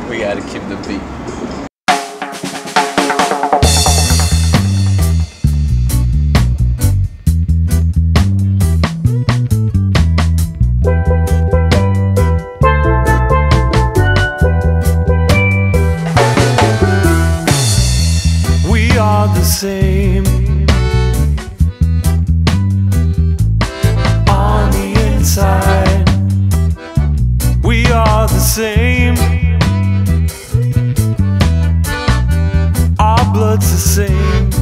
We gotta keep the beat. We are the same on the inside. We are the same. Our blood's the same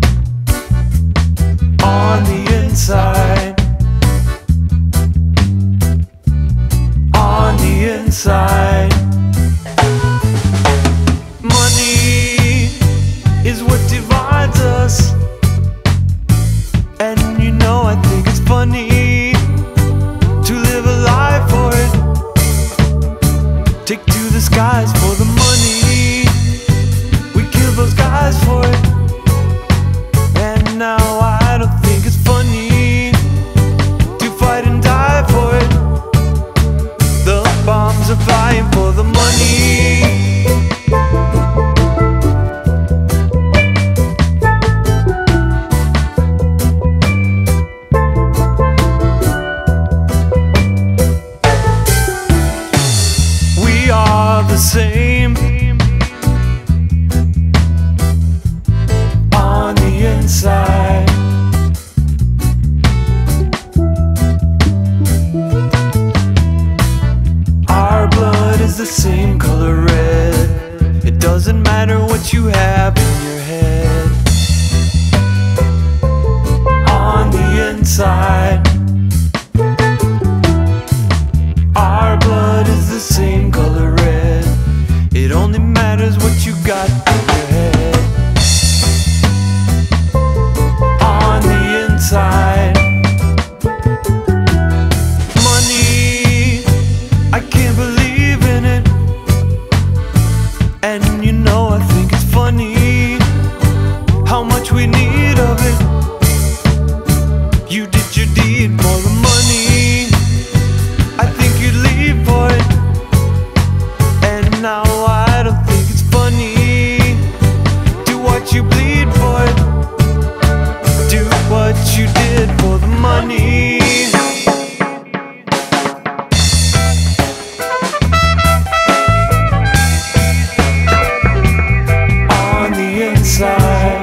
on the inside. On the inside. Money is what divides us. And you know I think it's funny to live a life for it. Take to the skies for the money. We kill those guys for it. And now I don't think it's funny to fight and die for it. The bombs are flying for the money. We are the same on the inside. Our blood is the same color red. It doesn't matter what you have in your head. On the inside. Our blood is the same color red. It only matters what you got in your head. On the inside. Money, I can't believe in it. And you know I think it's funny how much we need of it. You did your deed for the money. I think you'd leave for it. And now I don't think it's funny to watch you bleed for it. Do what you did for the money. On the inside.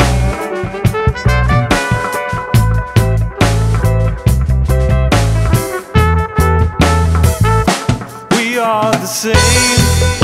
We are the same